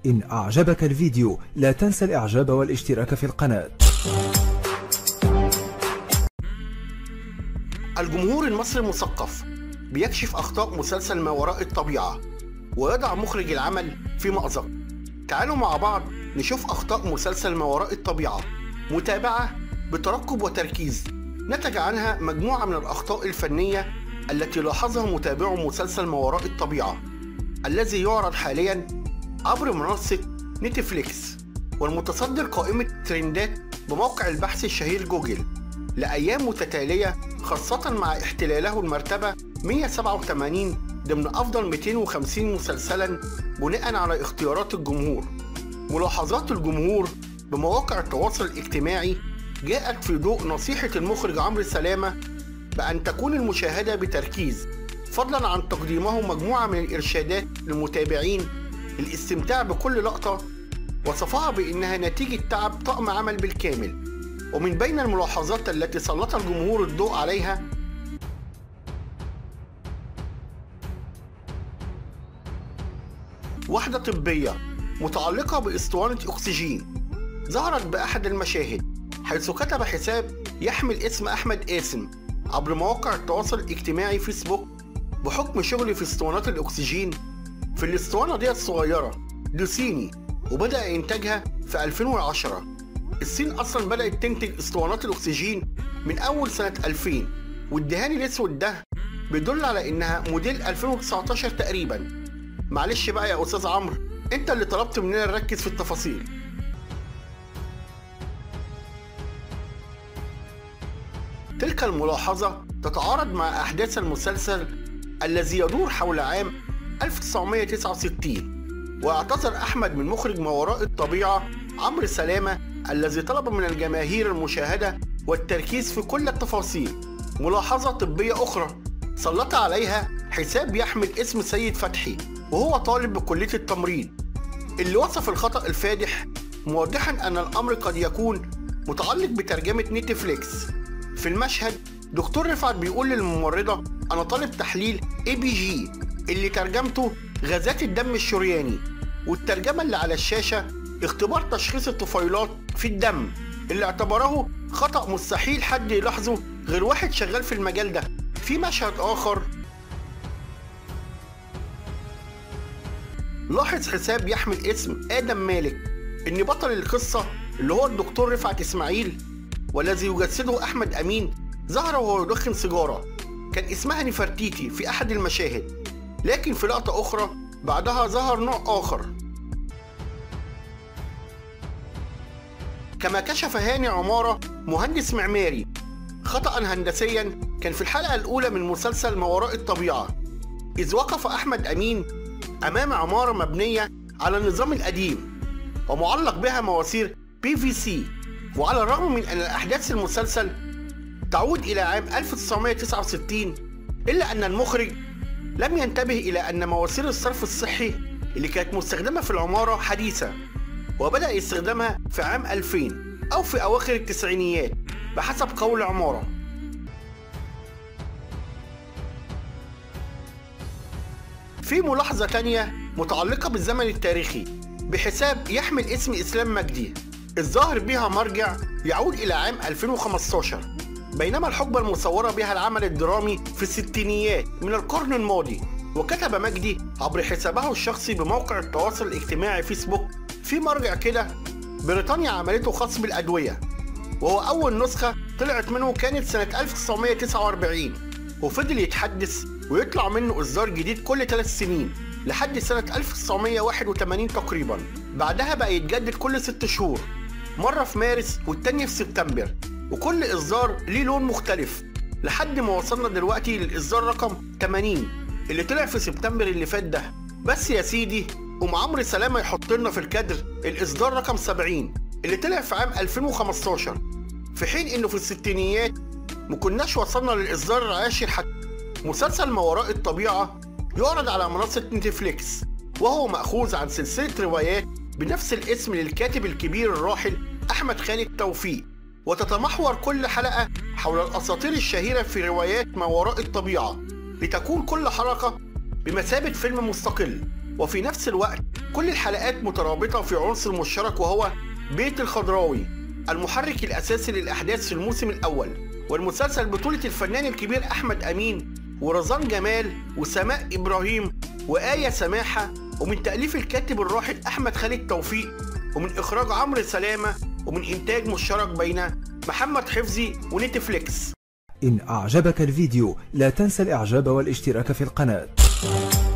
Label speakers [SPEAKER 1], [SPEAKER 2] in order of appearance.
[SPEAKER 1] إن أعجبك الفيديو لا تنسى الإعجاب والاشتراك في القناة.
[SPEAKER 2] الجمهور المصري المثقف بيكشف أخطاء مسلسل ما وراء الطبيعة ويضع مخرج العمل في مأزق. تعالوا مع بعض نشوف أخطاء مسلسل ما وراء الطبيعة، متابعة بترقب وتركيز نتج عنها مجموعة من الأخطاء الفنية التي لاحظها متابعو مسلسل ما وراء الطبيعة الذي يعرض حاليا عبر منصة نتفليكس والمتصدر قائمة ترندات بموقع البحث الشهير جوجل لأيام متتالية، خاصة مع احتلاله المرتبة 187 ضمن أفضل 250 مسلسلا بناء على اختيارات الجمهور. ملاحظات الجمهور بمواقع التواصل الاجتماعي جاءت في ضوء نصيحة المخرج عمرو سلامة بأن تكون المشاهدة بتركيز، فضلا عن تقديمه مجموعة من الإرشادات للمتابعين للاستمتاع بكل لقطة، وصفها بأنها نتيجة تعب طاقم عمل بالكامل. ومن بين الملاحظات التي سلط الجمهور الضوء عليها وحدة طبية متعلقة بأسطوانة أكسجين ظهرت بأحد المشاهد، حيث كتب حساب يحمل اسم أحمد قاسم عبر مواقع التواصل الاجتماعي فيسبوك بحكم شغلي في اسطوانات الأكسجين. في الاسطوانة دي الصغيرة دي صيني وبدأ إنتاجها في 2010. الصين أصلا بدأت تنتج اسطوانات الأكسجين من أول سنة 2000، والدهان الأسود ده بيدل على إنها موديل 2019 تقريبا. معلش بقى يا أستاذ عمرو، أنت اللي طلبت مننا نركز في التفاصيل. تلك الملاحظة تتعارض مع أحداث المسلسل الذي يدور حول عام 1969، واعتذر أحمد من مخرج ما وراء الطبيعة عمرو سلامة الذي طلب من الجماهير المشاهدة والتركيز في كل التفاصيل. ملاحظة طبية أخرى سلط عليها حساب يحمل اسم سيد فتحي وهو طالب بكلية التمريض، اللي وصف الخطأ الفادح موضحا أن الأمر قد يكون متعلق بترجمة نتفليكس. في المشهد دكتور رفعت بيقول للممرضة أنا طالب تحليل ABG اللي ترجمته غازات الدم الشرياني، والترجمة اللي على الشاشة اختبار تشخيص الطفيلات في الدم اللي اعتبره خطأ مستحيل حد يلاحظه غير واحد شغال في المجال ده. في مشهد آخر لاحظ حساب يحمل اسم آدم مالك إن بطل القصة اللي هو الدكتور رفعت إسماعيل والذي يجسده أحمد أمين ظهر وهو يدخن سيجارة كان اسمها نفرتيتي في أحد المشاهد، لكن في لقطة أخرى بعدها ظهر نوع آخر. كما كشف هاني عمارة مهندس معماري خطأ هندسيا كان في الحلقة الأولى من مسلسل ما وراء الطبيعة، إذ وقف أحمد أمين أمام عمارة مبنية على النظام القديم ومعلق بها مواسير PVC، وعلى الرغم من أن الأحداث المسلسل تعود إلى عام 1969 إلا أن المخرج لم ينتبه إلى أن مواسير الصرف الصحي اللي كانت مستخدمة في العمارة حديثة، وبدأ استخدامها في عام 2000 أو في أواخر التسعينيات بحسب قول عمارة. في ملاحظة تانية متعلقة بالزمن التاريخي بحساب يحمل اسم إسلام مجدي الظاهر بها مرجع يعود إلى عام 2015، بينما الحقبة المصورة بها العمل الدرامي في الستينيات من القرن الماضي. وكتب مجدي عبر حسابه الشخصي بموقع التواصل الاجتماعي فيسبوك في مرجع كده بريطانيا عملته خاص بالأدوية، وهو أول نسخة طلعت منه كانت سنة 1949، وفضل يتحدث ويطلع منه إصدار جديد كل 3 سنين لحد سنة 1981 تقريبا. بعدها بقى يتجدد كل 6 شهور، مرة في مارس والتانية في سبتمبر، وكل إصدار ليه لون مختلف لحد ما وصلنا دلوقتي للإصدار رقم 80 اللي طلع في سبتمبر اللي فات ده. بس يا سيدي قوم عمرو سلامة يحط لنا في الكادر الإصدار رقم 70 اللي طلع في عام 2015، في حين إنه في الستينيات مكناش وصلنا للإصدار العاشر حتى. مسلسل ما وراء الطبيعة يعرض على منصة نتفليكس، وهو مأخوذ عن سلسلة روايات بنفس الاسم للكاتب الكبير الراحل أحمد خالد توفيق، وتتمحور كل حلقة حول الأساطير الشهيرة في روايات ما وراء الطبيعة، لتكون كل حلقة بمثابة فيلم مستقل. وفي نفس الوقت كل الحلقات مترابطة في عنصر مشترك، وهو بيت الخضراوي المحرك الأساسي للأحداث في الموسم الأول. والمسلسل بطولة الفنان الكبير أحمد أمين ورزان جمال وسماء إبراهيم وآية سماحة، ومن تأليف الكاتب الراحل أحمد خالد توفيق، ومن إخراج عمرو سلامة، ومن إنتاج مشترك بين محمد حفظي ونتفليكس.
[SPEAKER 1] إن أعجبك الفيديو لا تنسى الإعجاب والاشتراك في القناة.